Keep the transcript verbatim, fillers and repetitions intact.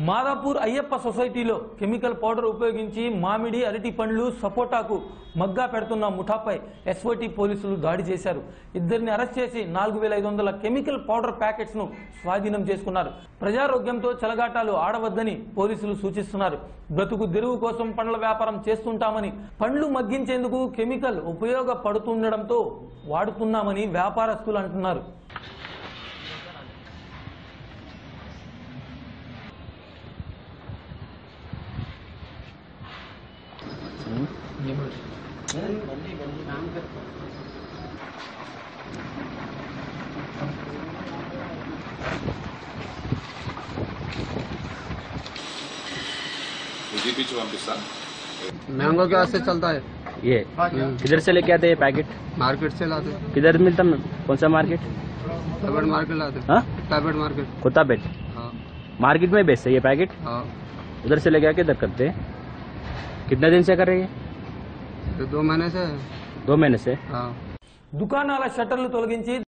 మాదాపూర్ అయ్యప్ప సొసైటీలో chemical powder ఉపయోగించి మామిడి అరటి పండ్లు సపోటాకు మగ్గా పెడుతున్న ముఠాపై ఎస్ఓటీ పోలీసులు దాడి చేశారు. ఇద్దరిని అరెస్ట్ చేసి నాలుగు వేల ఐదు వందల కెమికల్ పౌడర్ ప్యాకెట్స్ ను స్వాధీనం చేసుకున్నారు. ప్రజారోగ్యంతో చెలగాటాలు ఆడవద్దని పోలీసులు సూచిస్తున్నారు. బ్రతుకు తెరువు కోసం పండ్ల వ్యాపారం చేస్తుంటామని, పండ్లు మగ్గించేందుకు కెమికల్ ఉపయోగపడుతుండడంతో వాడుతున్నామని వ్యాపారస్తులు అంటున్నారు. मैंगो गैस से चलता है ये। किधर से लेके आते हैं पैकेट? मार्केट से लाते। किधर मिलता? कौन सा मार्केट? टैबलेट मार्केट लाते। हाँ, टैबलेट मार्केट कोतापेट। हाँ, मार्केट में बेचते ये पैकेट? हाँ। उधर से लेके आके इधर करते हैं। कितने दिन से कर रहे हैं? दो महीने से। दो महीने से। हाँ। దుకాణాల షట్టర్లు తొలగించి